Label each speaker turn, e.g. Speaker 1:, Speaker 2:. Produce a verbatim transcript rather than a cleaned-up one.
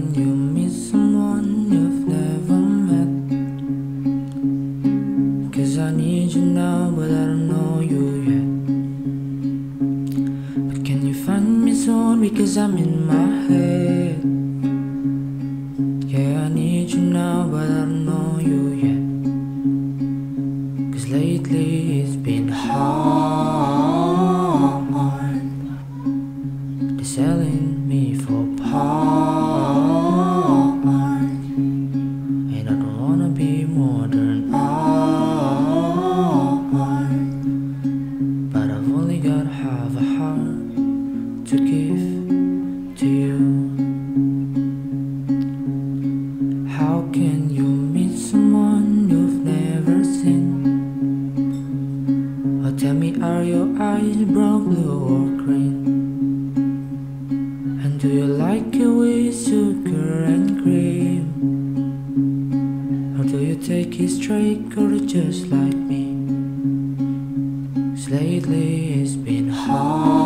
Speaker 1: can you meet someone you've never met? Cause I need you now, but I don't know you yet. But can you find me soon, because I'm in my head? Yeah, I need you now, but I don't know you yet. Cause lately it's been hard. They're selling me for part, and I don't wanna be more than art. But I've only got half a heart to give to you. How can you meet someone you've never seen? Or tell me, are your eyes brown, blue or green? And do you like it with sugar and cream? Or do you take it straight, or just like me? 'Cause lately it's been hard.